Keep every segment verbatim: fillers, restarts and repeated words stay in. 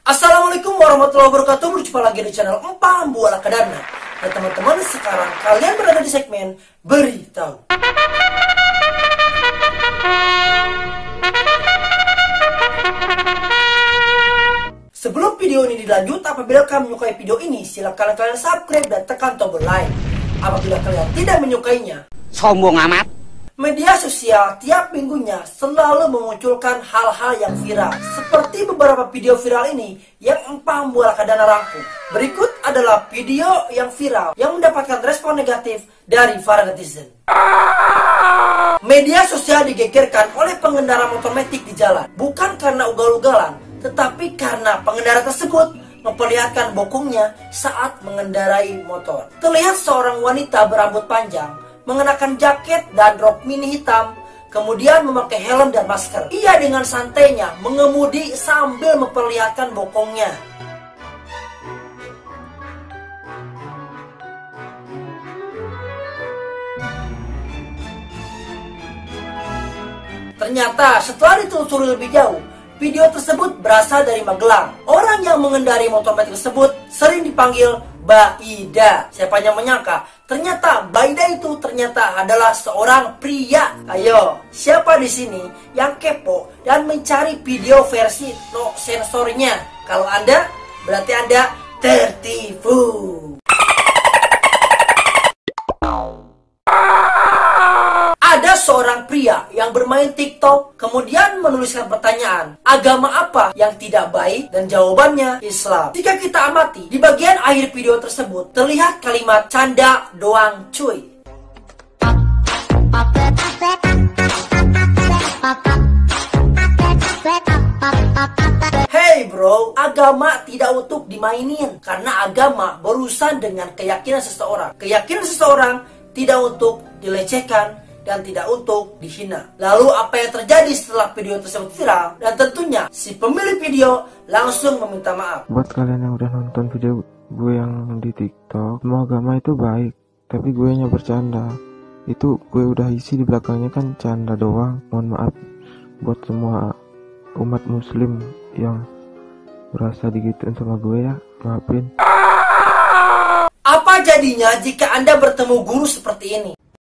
Assalamualaikum warahmatullahi wabarakatuh. Berjumpa lagi di channel Empang Buala Kadana. Dan teman-teman, sekarang kalian berada di segmen Beritahu. Sebelum video ini dilanjut, apabila kalian menyukai video ini, silakan kalian subscribe dan tekan tombol like. Apabila kalian tidak menyukainya, sombong amat. Media sosial tiap minggunya selalu memunculkan hal-hal yang viral, seperti beberapa video viral ini yang Empang Buala Kadana rangkum. Berikut adalah video yang viral yang mendapatkan respon negatif dari para netizen. Media sosial digegerkan oleh pengendara motor metik di jalan, bukan karena ugal-ugalan, tetapi karena pengendara tersebut memperlihatkan bokongnya saat mengendarai motor. Terlihat seorang wanita berambut panjang mengenakan jaket dan rok mini hitam, kemudian memakai helm dan masker. Ia dengan santainya mengemudi sambil memperlihatkan bokongnya. Ternyata setelah ditelusuri lebih jauh, video tersebut berasal dari Magelang. Orang yang mengendarai motor metik tersebut sering dipanggil Baida. Siapanya menyangka, ternyata Baida itu ternyata adalah seorang pria. Ayo, siapa di sini yang kepo dan mencari video versi no sensornya? Kalau Anda, berarti Anda tertipu. Ada seorang pria yang bermain TikTok, kemudian menuliskan pertanyaan, agama apa yang tidak baik? Dan jawabannya Islam. Jika kita amati, di bagian akhir video tersebut terlihat kalimat canda doang cuy. Hey bro, agama tidak untuk dimainin, karena agama berurusan dengan keyakinan seseorang. Keyakinan seseorang tidak untuk dilecehkan dan tidak untuk dihina. Lalu apa yang terjadi setelah video tersebut viral? Dan tentunya si pemilik video langsung meminta maaf. Buat kalian yang udah nonton video gue yang di TikTok, semua agama itu baik, tapi gue nya bercanda. Itu gue udah isi di belakangnya kan canda doang. Mohon maaf buat semua umat muslim yang berasa digituin sama gue ya, maafin. Apa jadinya jika Anda bertemu guru seperti ini?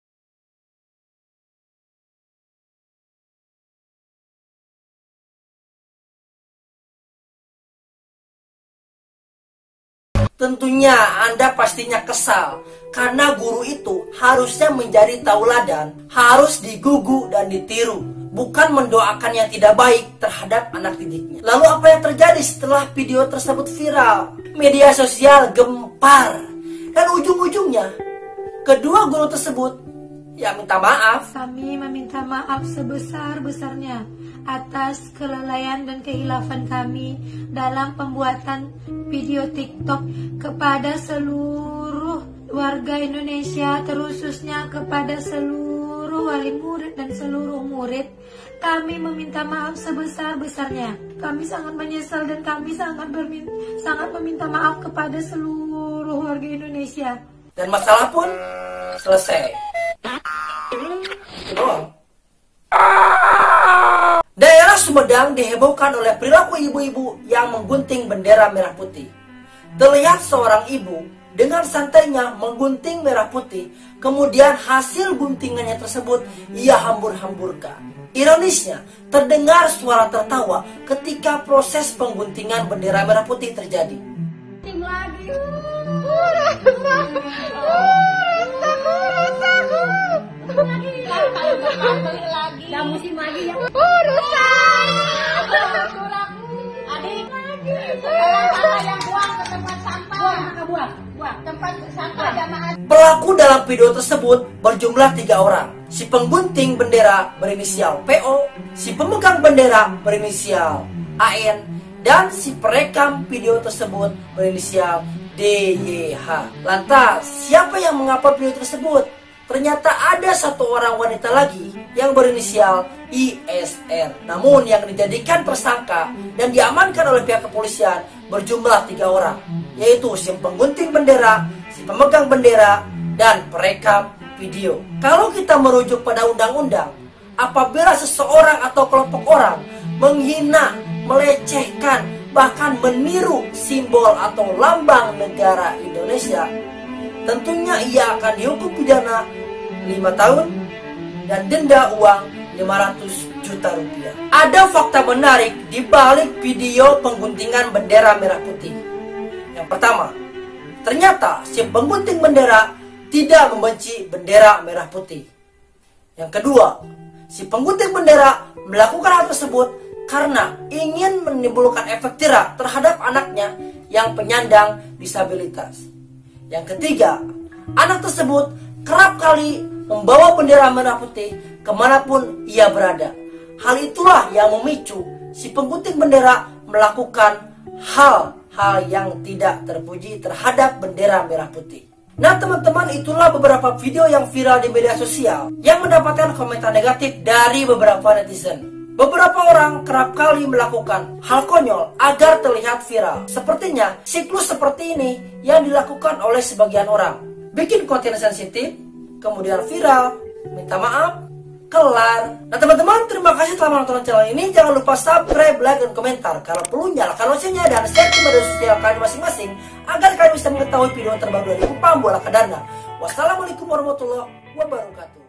Tentunya Anda pastinya kesal, karena guru itu harusnya menjadi tauladan, harus digugu dan ditiru, bukan mendoakan yang tidak baik terhadap anak didiknya. Lalu apa yang terjadi setelah video tersebut viral? Media sosial gempar, dan ujung-ujungnya kedua guru tersebut ya minta maaf. Kami meminta maaf sebesar-besarnya atas kelalaian dan kehilafan kami dalam pembuatan video TikTok kepada seluruh warga Indonesia, terkhususnya kepada seluruh wali murid dan seluruh murid. Kami meminta maaf sebesar-besarnya. Kami sangat menyesal dan kami sangat berminta, sangat meminta maaf kepada seluruh warga Indonesia. Dan masalah pun selesai. Doang. Daerah Sumedang dihebohkan oleh perilaku ibu-ibu yang menggunting bendera merah putih. Terlihat seorang ibu dengan santainya menggunting merah putih, kemudian hasil guntingannya tersebut ia hambur-hamburkan. Ironisnya, terdengar suara tertawa ketika proses pengguntingan bendera merah putih terjadi. Lagi. Lagi dan musim lagi ya urusan adik lagi sampah yang buang ke tempat sampah buang buang buang tempat sampah jamaah. Pelaku dalam video tersebut berjumlah tiga orang. Si penggunting bendera berinisial P O, si pemegang bendera berinisial A N, dan si perekam video tersebut berinisial D Y H. Lantas siapa yang mengupload video tersebut? Ternyata ada satu orang wanita lagi yang berinisial I S R. Namun yang dijadikan tersangka dan diamankan oleh pihak kepolisian berjumlah tiga orang, yaitu si penggunting bendera, si pemegang bendera, dan perekam video. Kalau kita merujuk pada undang-undang, apabila seseorang atau kelompok orang menghina, melecehkan, bahkan meniru simbol atau lambang negara Indonesia, tentunya ia akan dihukum pidana lima tahun dan denda uang lima ratus juta rupiah. Ada fakta menarik di balik video pengguntingan bendera merah putih. Yang pertama, ternyata si penggunting bendera tidak membenci bendera merah putih. Yang kedua, si penggunting bendera melakukan hal tersebut karena ingin menimbulkan efek jerak terhadap anaknya yang penyandang disabilitas. Yang ketiga, anak tersebut kerap kali membawa bendera merah putih kemanapun ia berada. Hal itulah yang memicu si penggunting bendera melakukan hal-hal yang tidak terpuji terhadap bendera merah putih. Nah teman-teman, itulah beberapa video yang viral di media sosial yang mendapatkan komentar negatif dari beberapa netizen. Beberapa orang kerap kali melakukan hal konyol agar terlihat viral. Sepertinya siklus seperti ini yang dilakukan oleh sebagian orang. Bikin konten sensitif, kemudian viral, minta maaf, kelar. Nah teman-teman, terima kasih telah menonton channel ini. Jangan lupa subscribe, like, dan komentar. Kalau perlu nyalakan loncengnya dan share ke media sosial kalian masing-masing agar kalian bisa mengetahui video terbaru dari Upam Bola Kadana. Wassalamualaikum warahmatullahi wabarakatuh.